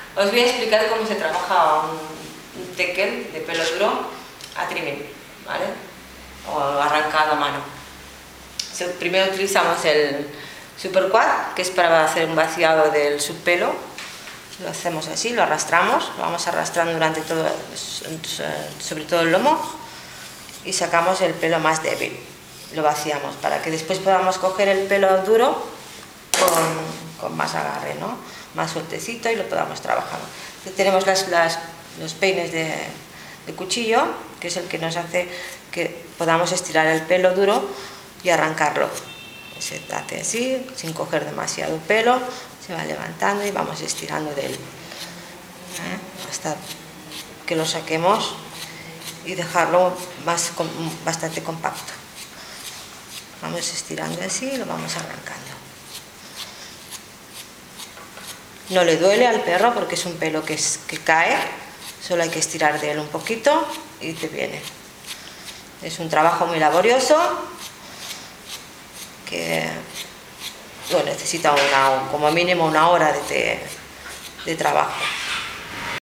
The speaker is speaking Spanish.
Os voy a explicar cómo se trabaja un tekel de pelo duro a trimming, ¿vale? O arrancado a mano. Primero utilizamos el Super Quad, que es para hacer un vaciado del subpelo. Lo hacemos así, lo arrastramos, lo vamos arrastrando durante todo, sobre todo el lomo, y sacamos el pelo más débil. Lo vaciamos para que después podamos coger el pelo duro con más agarre, ¿no? Más sueltecito, y lo podamos trabajar. Entonces, tenemos los peines de cuchillo, que es el que nos hace que podamos estirar el pelo duro y arrancarlo. Se hace así, sin coger demasiado pelo, se va levantando y vamos estirando de él, hasta que lo saquemos y dejarlo bastante compacto. Vamos estirando así y lo vamos arrancando. No le duele al perro porque es un pelo que cae, solo hay que estirar de él un poquito y te viene. Es un trabajo muy laborioso que necesita como mínimo una hora de trabajo.